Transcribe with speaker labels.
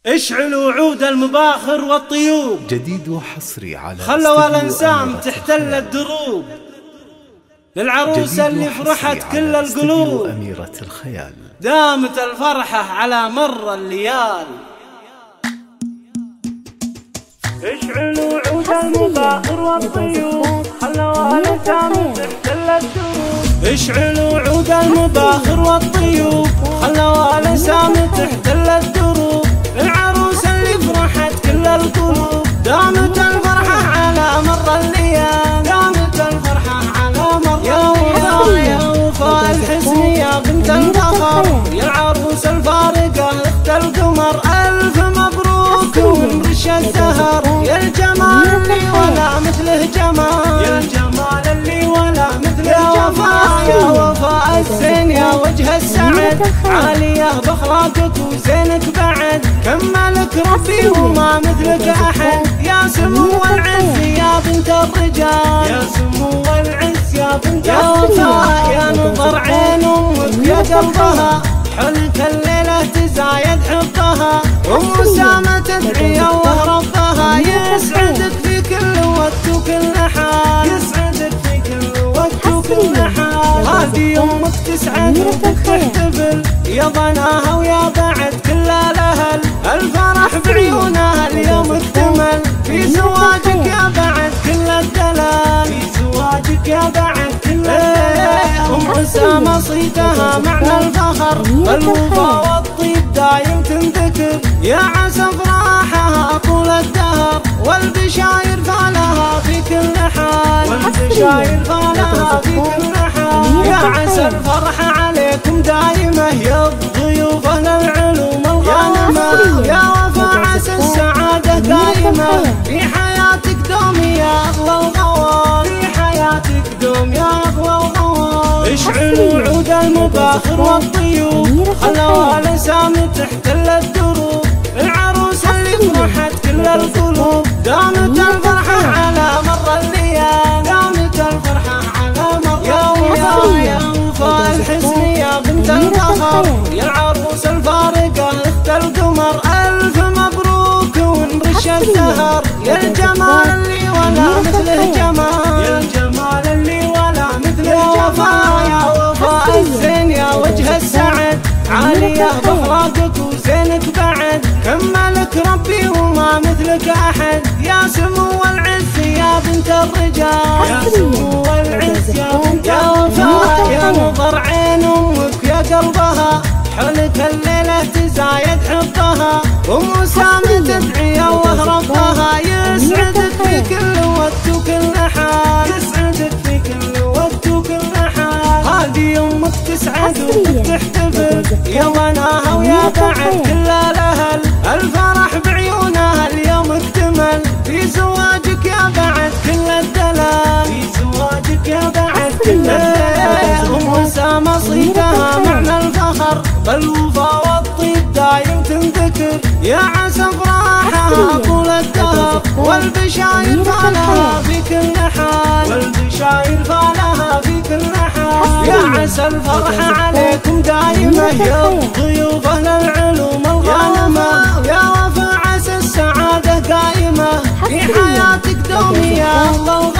Speaker 1: اشعلوا عود المباخر والطيوب،
Speaker 2: جديد وحصري على
Speaker 1: خلوا الانسام تحتل الدروب، للعروسة اللي فرحت كل القلوب،
Speaker 2: أميرة الخيال
Speaker 1: دامت الفرحة على مر الليال. اشعلوا عود المباخر والطيوب، خلوا الانسام تحتل الدروب. اشعلوا عود المباخر والطيوب، خلوا الانسام تحتل الدروب، للعروسة اللي فرحت كل القلوب، دامت الفرحة على مر الليال، دامت الفرحة على مر الليال. يا وفاء الحسن يا بنت الفخر، يا العروس الفارقة اخت القمر، الف مبروك ونرش الزهر، يا الجمال اللي ولا مثله جمال، يا الجمال اللي ولا مثله جمال. يا وفاء الزين يا وجه السعد، عالية باخلاقك وزينك بعد، كملك ربي وما مثلك احد، يا سمو العز يا بنت الرجال، يا سمو العز يا بنت الرجال. يا نظر عين امك يا قلبها، حلك الليلة تزايد حبها، ومسامة تدعي الله ربها، يسعدك في كل وقت وكل حال، يسعدك في كل وقت وكل حال. هذه امك تسعد وتحتفل، يا ضناها ويا بعد كل الاهل، الفرح بعيونها اليوم اكتمل، في زواجك يا بعد كل الدلال، في زواجك يا بعد كل الدلال. ام اسامة صيتها معنى الفخر، الوفا والطيب دايم تنذكر، يا عسى افراحها طول الدهر، والبشاير فالها في كل حال، والبشاير فالها في كل حال. يا عسى الفرحة عليكم دايمة، يا الضيوف اهل العلوم الغانمة، يا وفا عسى السعادة دايمة، في حياتك دوم يا اغلى الغوار، في حياتك دوم يا اغلى الغوار. اشعلوا عود المباخر والطيوب، خلوا الانسام تحتل الدروب، العروسة اللي فرحت كل القلوب، دامت الفرحة على مر الليال، دامت الفرحة على مر الليال. يا وفاء الحسن يا بنت الفخر، يا العروس الفارقة اخت القمر، الف مبروك ونرش الزهر، يا الجمال اللي ولا مثله جمال، يا الجمال اللي ولا مثله جمال. يا وفاء الزين يا وجه السعد، عالية باخلاقك وزينك بعد، كملك ربي وما مثلك احد، يا سمو العز يا بنت الرجال، يا سمو العز يا بنت الرجال. يا نظر عين امك يا قلبها، حلك الليلة تزايد حبها، ومسامة تدعي الله ربها، يسعدك في كل وقت وكل حال، يسعدك في كل وقت وكل حال. هذه امك تسعد وتحتفل، يا ضناها ويا بعد كل الاهل، الفرح بعيونها اليوم اكتمل، في زواجك يا بعد كل الدلال، في زواجك يا بعد كل الدلال. ام اسامة صيتها معنى الفخر، بالوفا والطيب دايم تنذكر، يا عسى افراحها طول الدهر، والبشاير فالها في كل حال، والبشاير فالها في كل حال. يا عسى الفرحة عليكم دايمة، يا الضيوف اهل العلوم الغانمة، يا وفا عسى السعادة قايمة، في حياتك دوم يا الله